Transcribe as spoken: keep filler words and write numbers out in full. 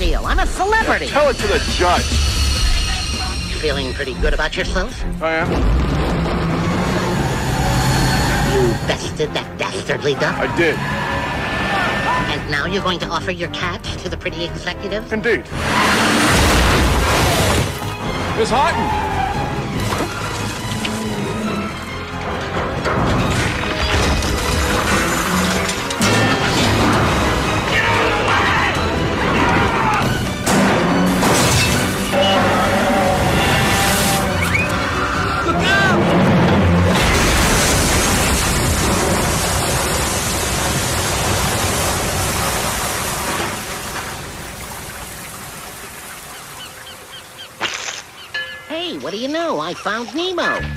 deal. I'm a celebrity. Now tell it to the judge. Feeling pretty good about yourself? I am. You bested that dastardly duck? I did. And now you're going to offer your catch to the pretty executive? Indeed. Miss Houghton! Hey, what do you know? I found Nemo.